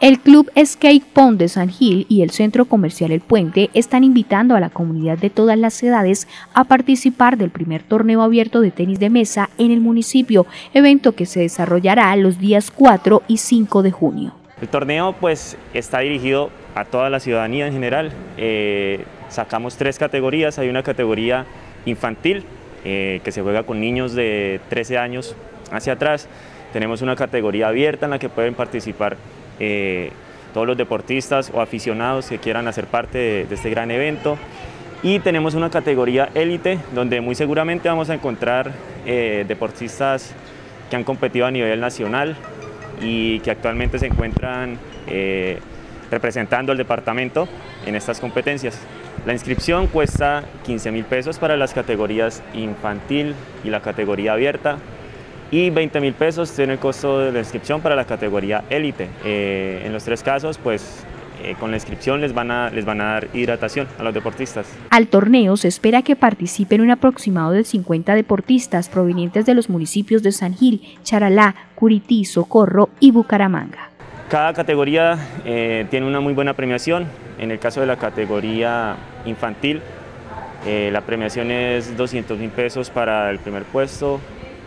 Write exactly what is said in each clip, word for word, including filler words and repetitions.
El Club Skate Pond de San Gil y el Centro Comercial El Puente están invitando a la comunidad de todas las edades a participar del primer torneo abierto de tenis de mesa en el municipio, evento que se desarrollará los días cuatro y cinco de junio. El torneo pues está dirigido a toda la ciudadanía en general. Eh, sacamos tres categorías. Hay una categoría infantil eh, que se juega con niños de trece años hacia atrás. Tenemos una categoría abierta en la que pueden participar eh, todos los deportistas o aficionados que quieran hacer parte de, de este gran evento. Y tenemos una categoría élite donde muy seguramente vamos a encontrar eh, deportistas que han competido a nivel nacional y que actualmente se encuentran eh, representando al departamento en estas competencias. La inscripción cuesta quince mil pesos para las categorías infantil y la categoría abierta y veinte mil pesos tiene el costo de la inscripción para la categoría élite. Eh, en los tres casos, pues eh, con la inscripción les van, a, les van a dar hidratación a los deportistas. Al torneo se espera que participen un aproximado de cincuenta deportistas provenientes de los municipios de San Gil, Charalá, Curití, Socorro y Bucaramanga. Cada categoría eh, tiene una muy buena premiación. En el caso de la categoría infantil, eh, la premiación es doscientos mil pesos para el primer puesto,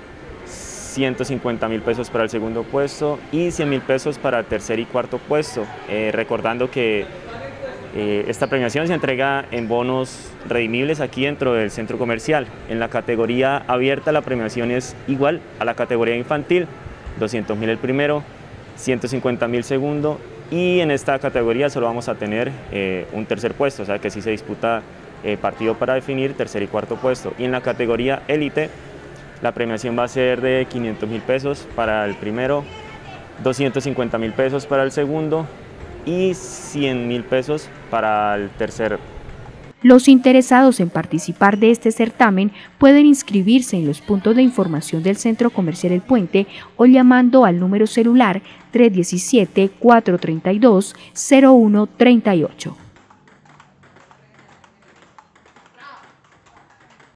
ciento cincuenta mil pesos para el segundo puesto y cien mil pesos para el tercer y cuarto puesto. Eh, recordando que eh, esta premiación se entrega en bonos redimibles aquí dentro del centro comercial. En la categoría abierta la premiación es igual a la categoría infantil, doscientos mil el primero, ciento cincuenta mil segundo y en esta categoría solo vamos a tener eh, un tercer puesto, o sea que sí se disputa eh, partido para definir tercer y cuarto puesto. Y en la categoría élite la premiación va a ser de quinientos mil pesos para el primero, doscientos cincuenta mil pesos para el segundo y cien mil pesos para el tercero. Los interesados en participar de este certamen pueden inscribirse en los puntos de información del Centro Comercial El Puente o llamando al número celular tres uno siete, cuatro tres dos, cero uno tres ocho.